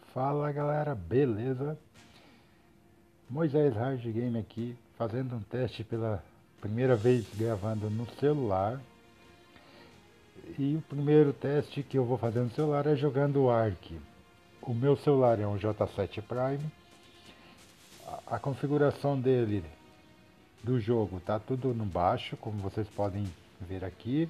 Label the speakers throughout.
Speaker 1: Fala galera, beleza? Moisés Hard Game aqui, fazendo um teste pela primeira vez gravando no celular. E o primeiro teste que eu vou fazer no celular é jogando o Ark. O meu celular é um J7 Prime. A configuração dele, do jogo, tá tudo no baixo, como vocês podem ver aqui.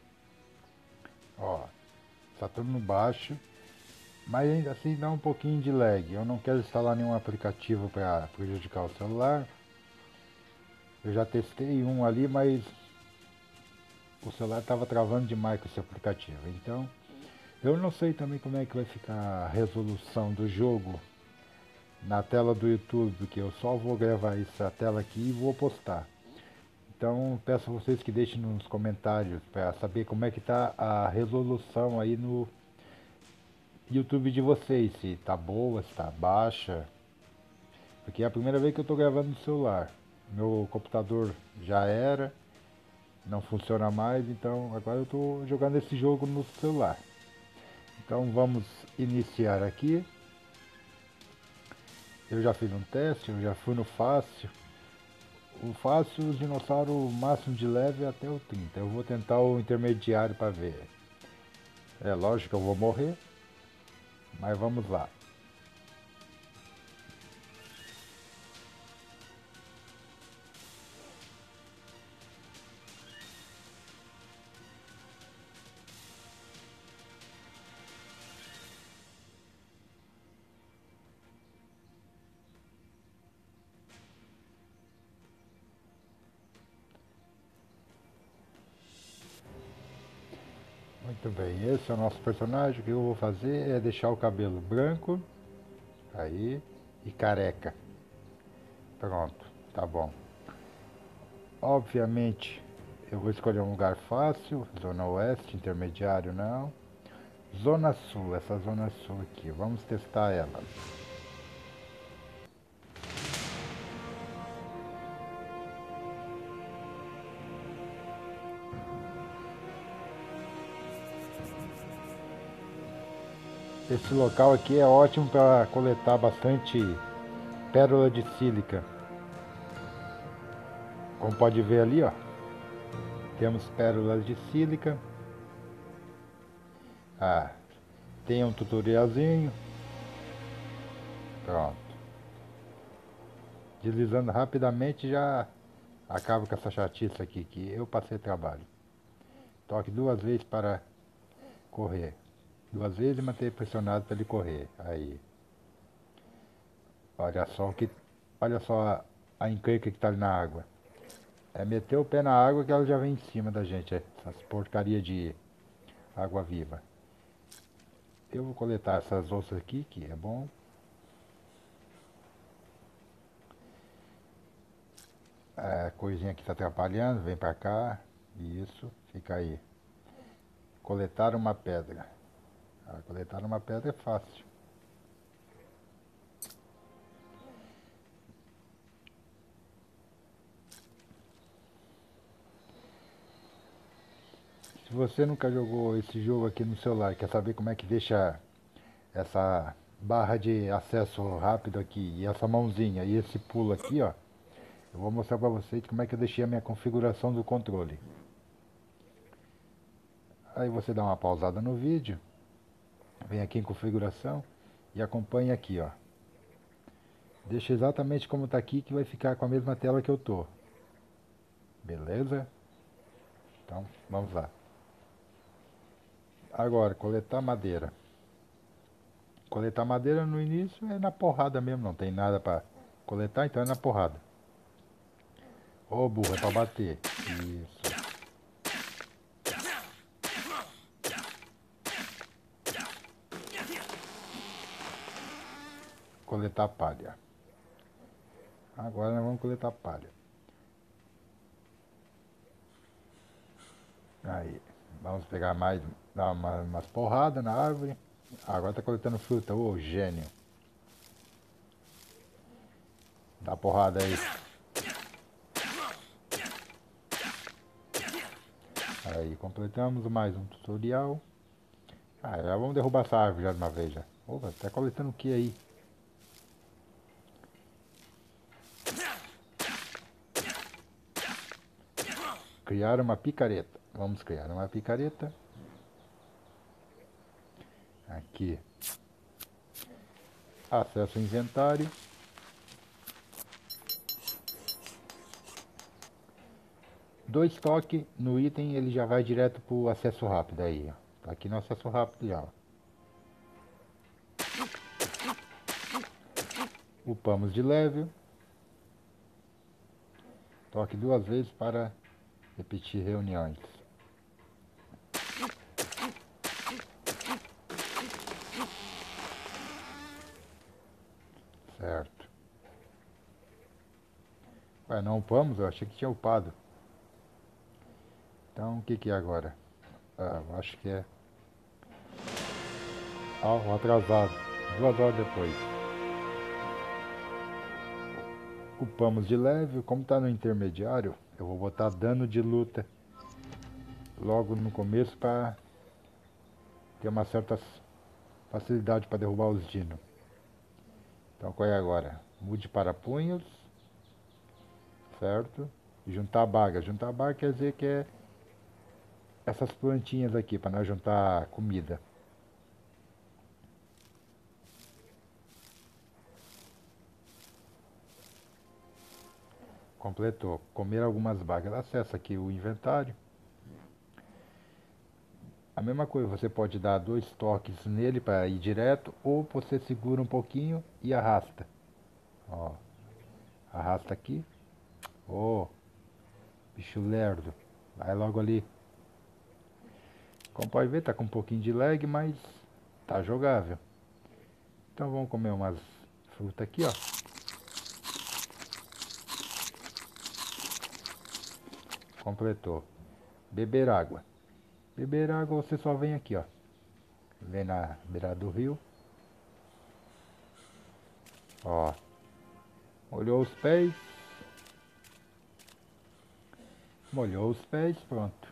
Speaker 1: Ó, tá tudo no baixo. Mas ainda assim dá um pouquinho de lag. Eu não quero instalar nenhum aplicativo para prejudicar o celular. Eu já testei um ali, mas o celular estava travando demais com esse aplicativo. Então, eu não sei também como é que vai ficar a resolução do jogo na tela do YouTube, porque eu só vou gravar essa tela aqui e vou postar. Então, peço a vocês que deixem nos comentários para saber como é que está a resolução aí no YouTube de vocês, se tá boa, se tá baixa, porque é a primeira vez que eu estou gravando no celular. Meu computador já era, não funciona mais, então agora eu estou jogando esse jogo no celular. Então vamos iniciar aqui. Eu já fiz um teste, eu já fui no fácil. O fácil, o dinossauro máximo de leve é até o 30. Eu vou tentar o intermediário para ver. É lógico que eu vou morrer, mas vamos lá. Muito bem, esse é o nosso personagem. O que eu vou fazer é deixar o cabelo branco, aí, e careca. Pronto, tá bom. Obviamente, eu vou escolher um lugar fácil, zona oeste, intermediário não. Zona sul, essa zona sul aqui, vamos testar ela. Esse local aqui é ótimo para coletar bastante pérola de sílica. Como pode ver ali, ó, temos pérolas de sílica. Ah, tem um tutorialzinho. Pronto. Deslizando rapidamente já acaba com essa chatice aqui que eu passei trabalho. Toque duas vezes para correr. Duas vezes e manter pressionado para ele correr. Aí. Olha só o que. Olha só a encrenca que tá ali na água. É meter o pé na água que ela já vem em cima da gente. Essas porcaria de água viva. Eu vou coletar essas ossas aqui, que é bom. A coisinha que está atrapalhando, vem pra cá. Isso, fica aí. Coletar uma pedra. Coletar uma pedra é fácil. Se você nunca jogou esse jogo aqui no celular, quer saber como é que deixa essa barra de acesso rápido aqui, e essa mãozinha, e esse pulo aqui, ó, eu vou mostrar pra vocês como é que eu deixei a minha configuração do controle. Aí você dá uma pausada no vídeo, vem aqui em configuração e acompanha aqui, ó. Deixa exatamente como tá aqui, que vai ficar com a mesma tela que eu tô. Beleza? Então, vamos lá. Agora, coletar madeira. Coletar madeira no início é na porrada mesmo, não tem nada pra coletar, então é na porrada. Ô burro, é pra bater. Isso. Coletar palha. Agora nós vamos coletar palha. Aí, vamos pegar mais, dar umas porradas na árvore. Agora tá coletando fruta, ô gênio. Dá porrada aí. Aí, completamos mais um tutorial. Já vamos derrubar essa árvore já de uma vez já. Opa, tá coletando o que aí? Criar uma picareta. Vamos criar uma picareta. Aqui. Acesso ao inventário. Dois toques no item, ele já vai direto pro acesso rápido aí, ó. Tá aqui no acesso rápido já, ó. Upamos de level. Toque duas vezes para repetir reuniões. Certo. Ué, não upamos? Eu achei que tinha upado. Então, o que que é agora? Ah, eu acho que é... Ah, o atrasado. 2 horas depois. Upamos de level. Como tá no intermediário, eu vou botar dano de luta logo no começo para ter uma certa facilidade para derrubar os dinos. Então, qual é agora? Mude para punhos. Certo? E juntar baga. Juntar baga quer dizer que é essas plantinhas aqui, para nós juntar comida. Completou. Comer algumas bagas. Acessa aqui o inventário. A mesma coisa, você pode dar 2 toques nele para ir direto, ou você segura um pouquinho e arrasta. Ó, arrasta aqui. Ó, bicho lerdo. Vai logo ali. Como pode ver, tá com um pouquinho de lag, mas tá jogável. Então vamos comer umas frutas aqui, ó. Completou. Beber água. Beber água você só vem aqui, ó. Vem na beirada do rio. Ó. Molhou os pés. Molhou os pés, pronto.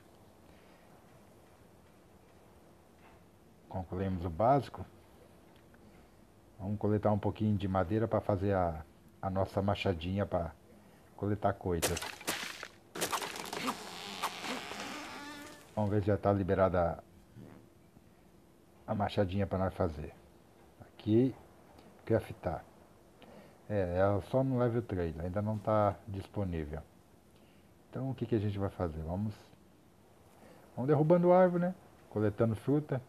Speaker 1: Concluímos o básico. Vamos coletar um pouquinho de madeira para fazer a nossa machadinha para coletar coisas. Vamos ver se já está liberada a machadinha para nós fazer. Aqui, craftar. Ela só no level 3, ainda não está disponível. Então o que a gente vai fazer? Vamos derrubando árvore, né? Coletando fruta.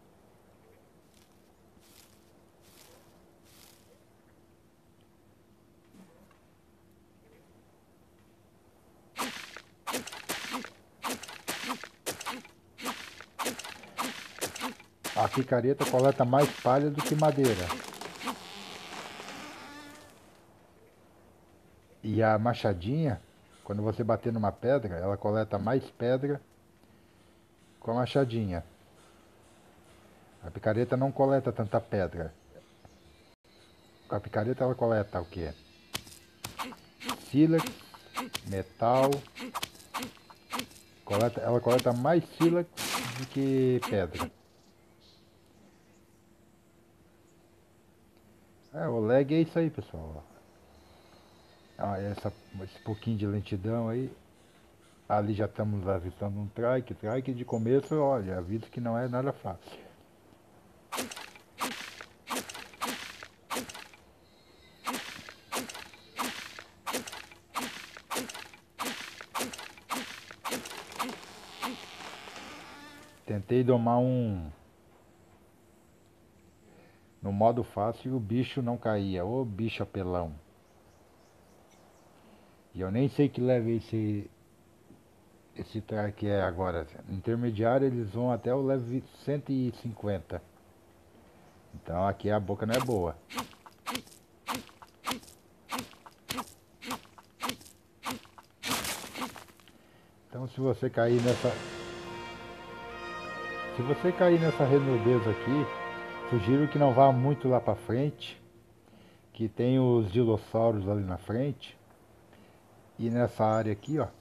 Speaker 1: A picareta coleta mais palha do que madeira. E a machadinha, quando você bater numa pedra, ela coleta mais pedra com a machadinha. A picareta não coleta tanta pedra. Com a picareta ela coleta o que? Sílex, metal. Ela coleta mais sílex do que pedra. O lag é isso aí, pessoal. Esse pouquinho de lentidão aí. Ali já estamos avistando um trike. Trike de começo, olha, aviso que não é nada fácil. Tentei domar no modo fácil e o bicho não caía. Ô bicho apelão. E eu nem sei que level esse trike é agora. Intermediário eles vão até o level 150. Então aqui a boca não é boa. Então se você cair nessa redondeza aqui, sugiro que não vá muito lá pra frente, que tem os dinossauros ali na frente. E nessa área aqui, ó,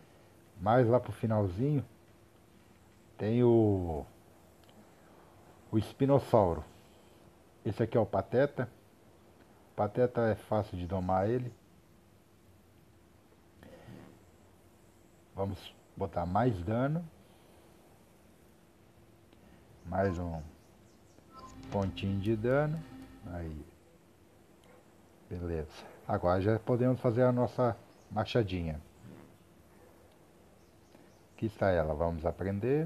Speaker 1: mais lá pro finalzinho, tem o espinossauro. Esse aqui é o Pateta. O Pateta é fácil de domar ele. Vamos botar mais dano. Mais um pontinho de dano. Aí. Beleza. Agora já podemos fazer a nossa machadinha. Aqui está ela. Vamos aprender.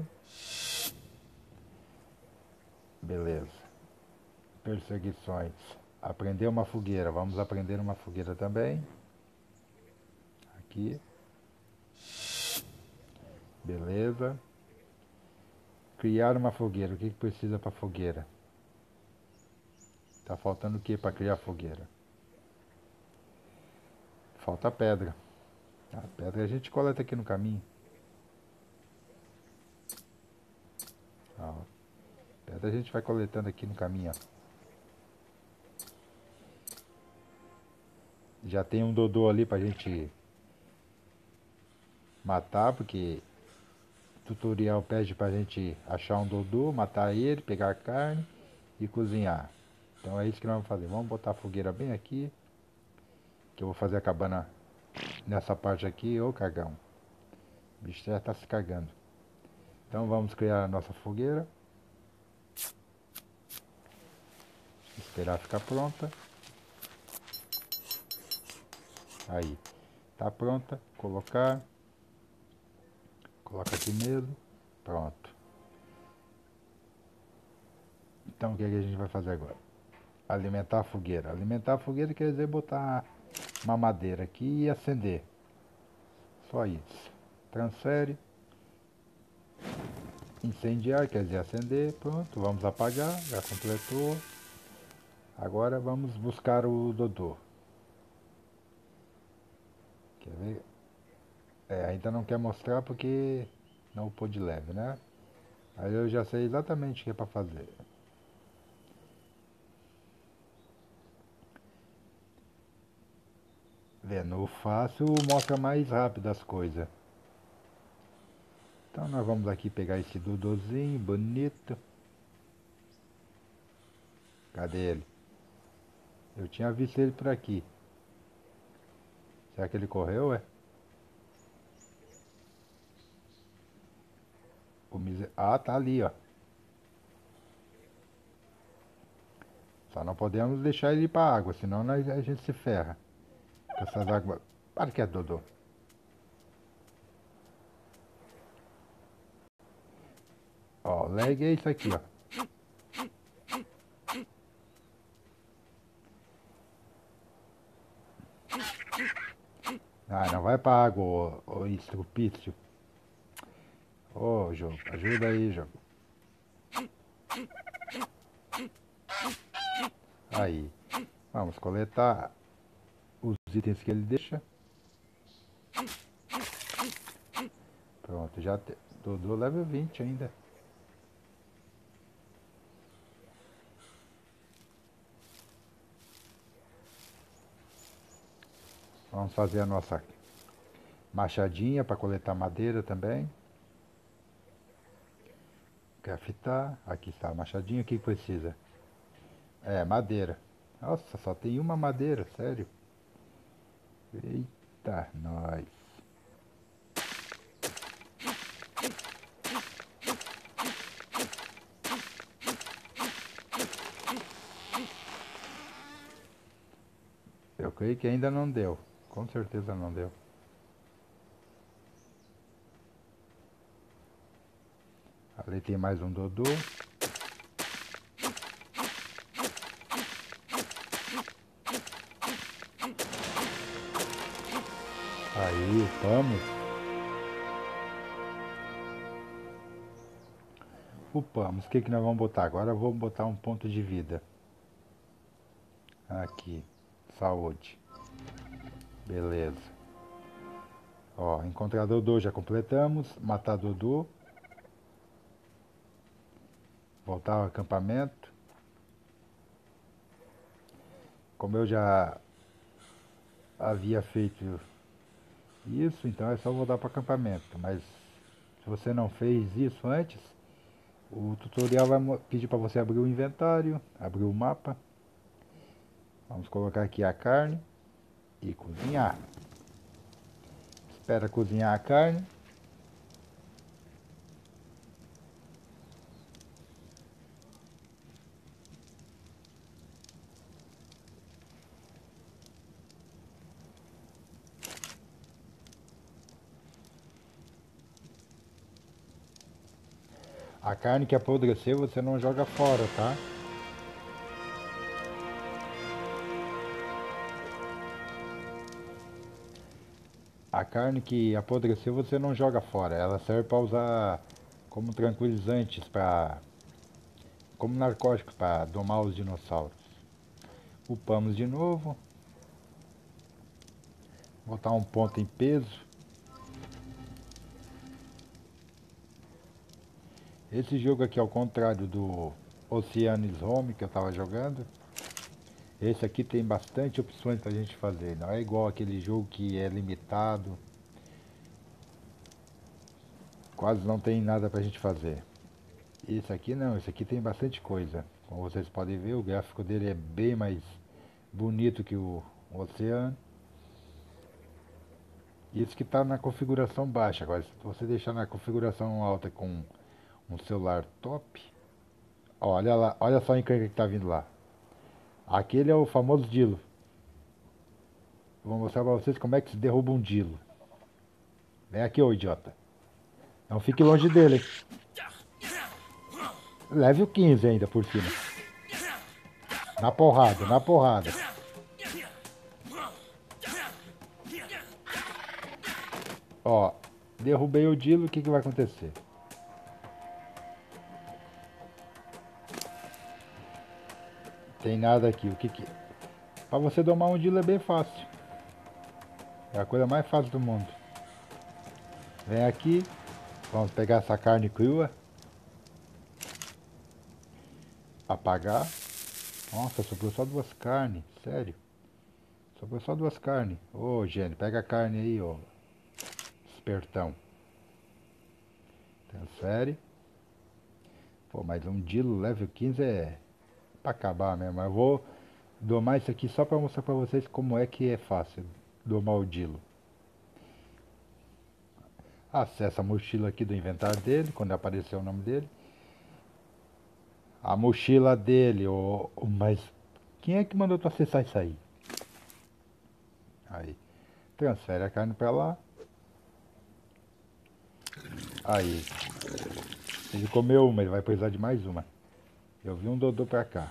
Speaker 1: Beleza. Perseguições. Aprender uma fogueira. Vamos aprender uma fogueira também. Aqui. Beleza. Criar uma fogueira. O que precisa para fogueira? Tá faltando o que para criar fogueira? Falta pedra. A pedra a gente coleta aqui no caminho. Ó, pedra a gente vai coletando aqui no caminho, ó. Já tem um Dodô ali pra gente matar, porque o tutorial pede pra gente achar um Dodô, matar ele, pegar carne e cozinhar. Então é isso que nós vamos fazer. Vamos botar a fogueira bem aqui, que eu vou fazer a cabana nessa parte aqui. Ô cagão, o bicho já tá se cagando. Então vamos criar a nossa fogueira. Esperar ficar pronta. Aí, tá pronta. Colocar. Coloca aqui mesmo. Pronto. Então o que, é que a gente vai fazer agora? Alimentar a fogueira. Alimentar a fogueira quer dizer botar uma madeira aqui e acender. Só isso. Transfere. Incendiar quer dizer acender. Pronto, vamos apagar. Já completou. Agora vamos buscar o Dodô. Quer ver? Ainda não quer mostrar porque não upou de leve, né? Aí eu já sei exatamente o que é para fazer. Vendo, o fácil mostra mais rápido as coisas. Então nós vamos aqui pegar esse Dodôzinho bonito. Cadê ele? Eu tinha visto ele por aqui. Será que ele correu, é? Ah, tá ali, ó. Só não podemos deixar ele ir pra água, senão a gente se ferra. Com essas águas... Para que é, Dodô. Ó, lag é isso aqui, ó. Ah, não vai pra água, ô estrupício. Ô, jogo, ajuda aí, jogo. Aí, vamos coletar os itens que ele deixa. Pronto, já tem. Dodô level 20 ainda. Vamos fazer a nossa machadinha para coletar madeira também. Craftar. Aqui está a machadinha. O que precisa? É, madeira. Nossa, só tem uma madeira, sério. Eita, nós. Eu creio que ainda não deu. Com certeza não deu. Ali tem mais um Dodô. Aí, upamos. Upamos. O que que nós vamos botar? Agora vamos botar um ponto de vida. Aqui. Saúde. Beleza. Ó, encontrar Dodô já completamos. Matar Dodô. Voltar ao acampamento. Como eu já havia feito isso, então é só voltar para o acampamento. Mas se você não fez isso antes, O tutorial vai pedir para você abrir o inventário, abrir o mapa. Vamos colocar aqui a carne e cozinhar. Espera cozinhar a carne. A carne que apodreceu você não joga fora, tá? A carne que apodreceu você não joga fora. Ela serve para usar como tranquilizantes, como narcóticos para domar os dinossauros. Upamos de novo. Botar um ponto em peso. Esse jogo aqui, ao contrário do Oceanis Home que eu estava jogando, esse aqui tem bastante opções para a gente fazer. Não é igual aquele jogo que é limitado. Quase não tem nada para a gente fazer. Esse aqui não, esse aqui tem bastante coisa. Como vocês podem ver, o gráfico dele é bem mais bonito que o Oceano. Isso que está na configuração baixa. Agora, se você deixar na configuração alta com um celular top, olha lá, olha só a encrenca que está vindo lá. Aquele é o famoso Dilo. Vou mostrar para vocês como é que se derruba um Dilo. Vem aqui, ô idiota. Não fique longe dele, hein? Leve o 15 ainda por cima. Na porrada, na porrada. Ó, derrubei o Dilo, o que vai acontecer? Tem nada aqui, o que que... Pra você domar um Dilo é bem fácil. É a coisa mais fácil do mundo. Vem aqui, vamos pegar essa carne crua. Apagar. Nossa, sobrou só duas carnes, sério. Sobrou só duas carnes. Ô, gênio, pega a carne aí, ó. Espertão. Transfere. Pô, mas um Dilo level 15 é pra acabar mesmo. Eu vou domar isso aqui só pra mostrar pra vocês como é que é fácil domar o Dilo. Acessa a mochila aqui do inventário dele, quando aparecer o nome dele. A mochila dele, mas quem é que mandou tu acessar isso aí? Aí, transfere a carne pra lá. Aí, ele comeu uma, ele vai precisar de mais uma. Eu vi um Dodô pra cá.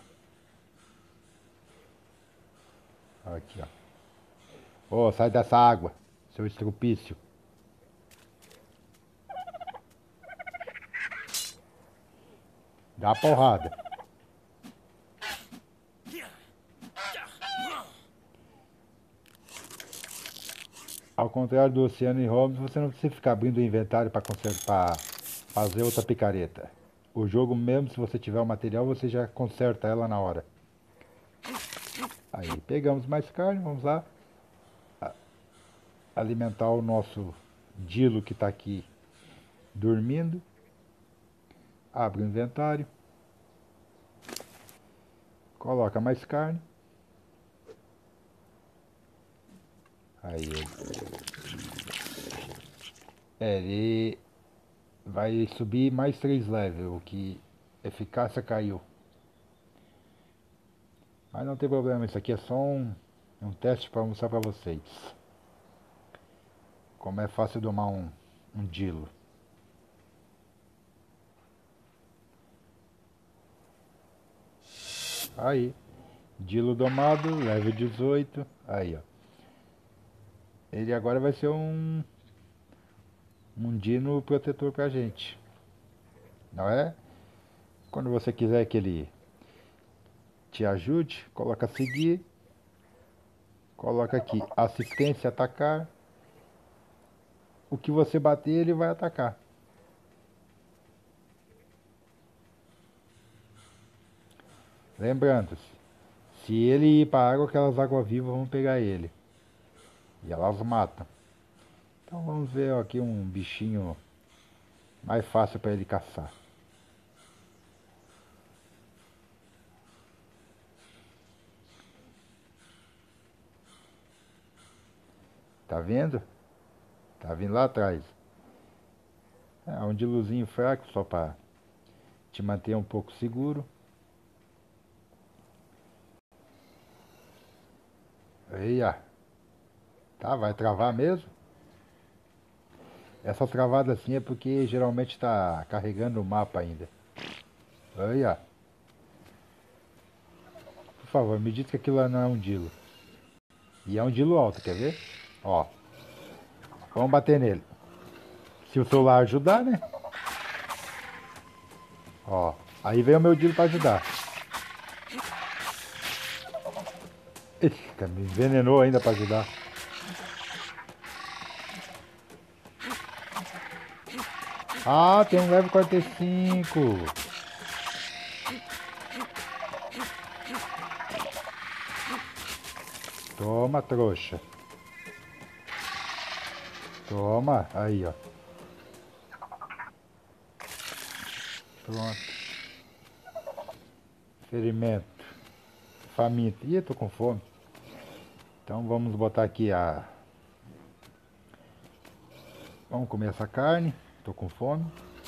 Speaker 1: Aqui, ó. Ô, sai dessa água, seu estrupício. Dá a porrada. Ao contrário do Oceano e Holmes, você não precisa ficar abrindo o inventário para fazer outra picareta. O jogo mesmo, se você tiver o material, você já conserta ela na hora. Aí, pegamos mais carne, vamos lá alimentar o nosso Dilo que está aqui dormindo. Abre o inventário. Coloca mais carne. Aí ele vai subir mais 3 levels, o que eficácia caiu. Mas não tem problema, isso aqui é só um teste para mostrar para vocês como é fácil domar um Dilo. Aí, Dilo domado, level 18. Aí, ó. Ele agora vai ser um dino protetor pra gente. Não é? Quando você quiser que ele te ajude, coloca seguir. Coloca aqui assistência atacar. O que você bater, ele vai atacar. Lembrando, se ele ir para água, aquelas águas-vivas vão pegar ele. E elas matam. Então vamos ver aqui um bichinho mais fácil para ele caçar. Tá vendo? Tá vindo lá atrás. É um diluzinho fraco só para te manter um pouco seguro. Aí, ó. Tá, vai travar mesmo? Essa travada assim é porque geralmente está carregando o mapa ainda. Aí, ó. Por favor, me diz que aquilo não é um dilo. E é um dilo alto, quer ver? Ó. Vamos bater nele. Se o celular ajudar, né? Ó. Aí vem o meu dilo para ajudar. Eita, me envenenou ainda para ajudar. Ah, tem um level 45. Toma, trouxa. Toma. Aí, ó. Pronto. Ferimento. Faminto. Ih, eu tô com fome. Então vamos botar aqui a... Vamos comer essa carne. Tô com fome.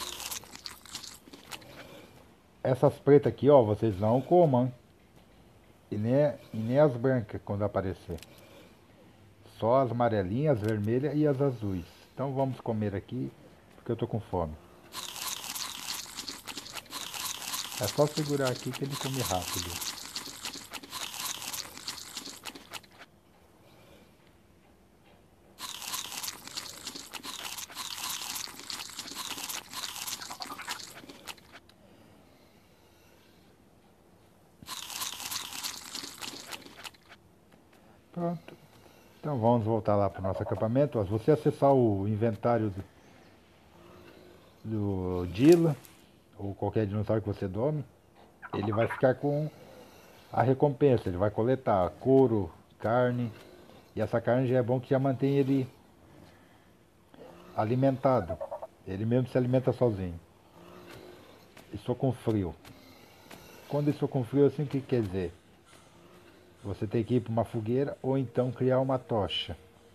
Speaker 1: Essas pretas aqui, ó, vocês não comam. E nem as brancas quando aparecer. Só as amarelinhas, as vermelhas e as azuis. Então vamos comer aqui, porque eu tô com fome. É só segurar aqui que ele come rápido. Pronto. Então vamos voltar lá para o nosso acampamento. Ó, se você acessar o inventário do Dila, ou qualquer dinossauro que você dome, ele vai ficar com a recompensa. Ele vai coletar couro, carne. E essa carne já é bom que já mantém ele alimentado. Ele mesmo se alimenta sozinho. Estou com frio. Quando estou com frio, assim, o que quer dizer? Você tem que ir para uma fogueira ou então criar uma tocha.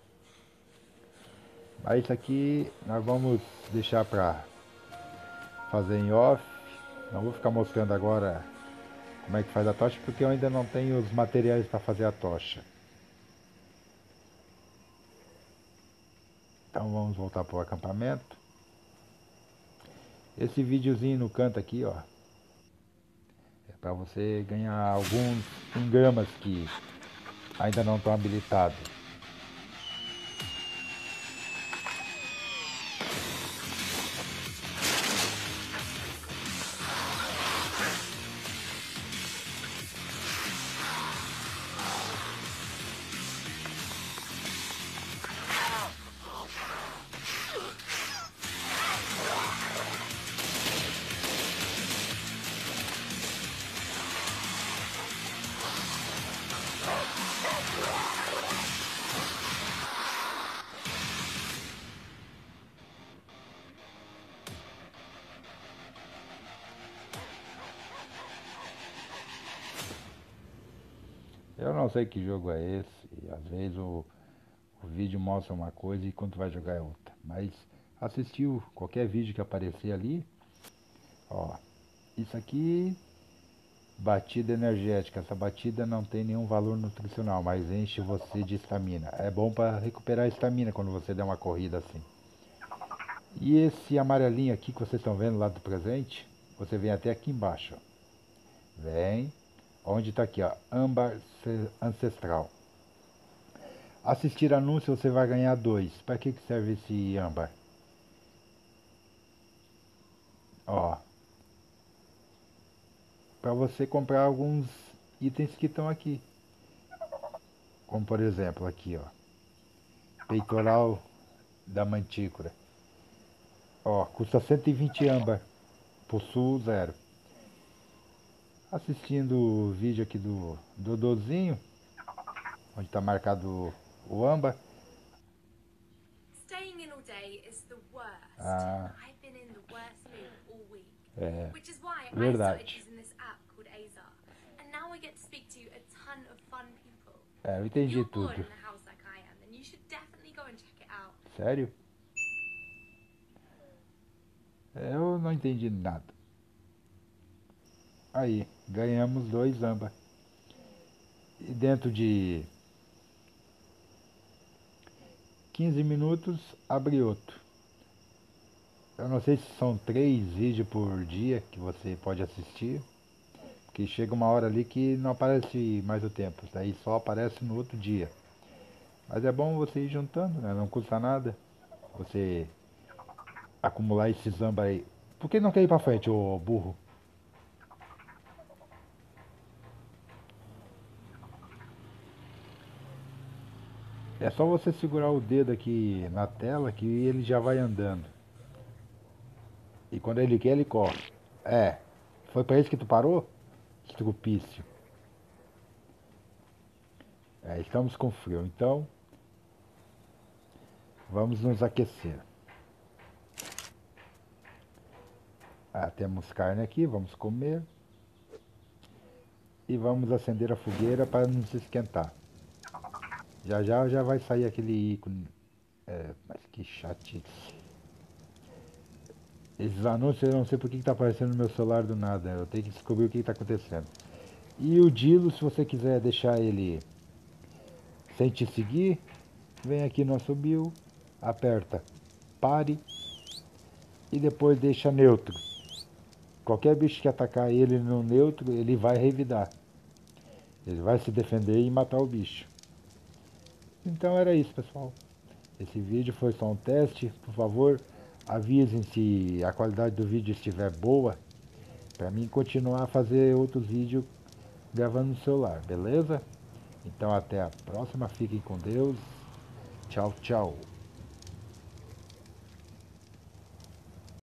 Speaker 1: Mas isso aqui nós vamos deixar para fazer em off. Não vou ficar mostrando agora como é que faz a tocha, porque eu ainda não tenho os materiais para fazer a tocha. Então vamos voltar para o acampamento. Esse videozinho no canto aqui, ó, é para você ganhar alguns engramas que ainda não estão habilitados. Eu não sei que jogo é esse, e às vezes o vídeo mostra uma coisa e quando tu vai jogar é outra. Mas assistiu qualquer vídeo que aparecer ali, ó, isso aqui, batida energética. Essa batida não tem nenhum valor nutricional, mas enche você de estamina. É bom para recuperar a estamina quando você der uma corrida assim. E esse amarelinho aqui que vocês estão vendo lá do presente, você vem até aqui embaixo. Vem, onde está aqui, ó, âmbar ancestral. Assistir anúncio você vai ganhar 2. Para que serve esse âmbar? Ó, para você comprar alguns itens que estão aqui. Como por exemplo aqui, ó, peitoral da mantícora. Ó, custa 120 âmbar, possuo 0. Assistindo o vídeo aqui do Dodozinho, onde está marcado o âmbar.
Speaker 2: Staying in all day is the worst.
Speaker 1: Ah,
Speaker 2: I've been in the worst mood all week.
Speaker 1: é
Speaker 2: Which is why I started
Speaker 1: verdade.
Speaker 2: using this app called Azar. And now I get to speak to a ton of fun people.
Speaker 1: É, eu
Speaker 2: If
Speaker 1: entendi
Speaker 2: you're bored
Speaker 1: tudo.
Speaker 2: in the house like I am, then you should definitely go
Speaker 1: Sério? Eu não entendi nada. Aí, ganhamos 2 âmbar. E dentro de 15 minutos, abre outro. Eu não sei se são 3 vídeos por dia que você pode assistir. Porque chega uma hora ali que não aparece mais o tempo. Daí só aparece no outro dia. Mas é bom você ir juntando, né? Não custa nada você acumular esses âmbar aí. Por que não quer ir pra frente, ô burro? É só você segurar o dedo aqui na tela que ele já vai andando. E quando ele quer, ele corre. É. Foi pra isso que tu parou? Estrupício. É, estamos com frio, então vamos nos aquecer. Ah, temos carne aqui, vamos comer. E vamos acender a fogueira para nos esquentar. Já vai sair aquele ícone. É, mas que chatice. Esses anúncios eu não sei porque que tá aparecendo no meu celular do nada. Eu tenho que descobrir o que está acontecendo. E o Dilo, se você quiser deixar ele sem te seguir, vem aqui no Assobio, aperta pare e depois deixa neutro. Qualquer bicho que atacar ele no neutro, ele vai revidar. Ele vai se defender e matar o bicho. Então era isso, pessoal. Esse vídeo foi só um teste. Por favor, avisem se a qualidade do vídeo estiver boa, para mim continuar a fazer outros vídeos gravando no celular, beleza? Então até a próxima, fiquem com Deus. Tchau, tchau.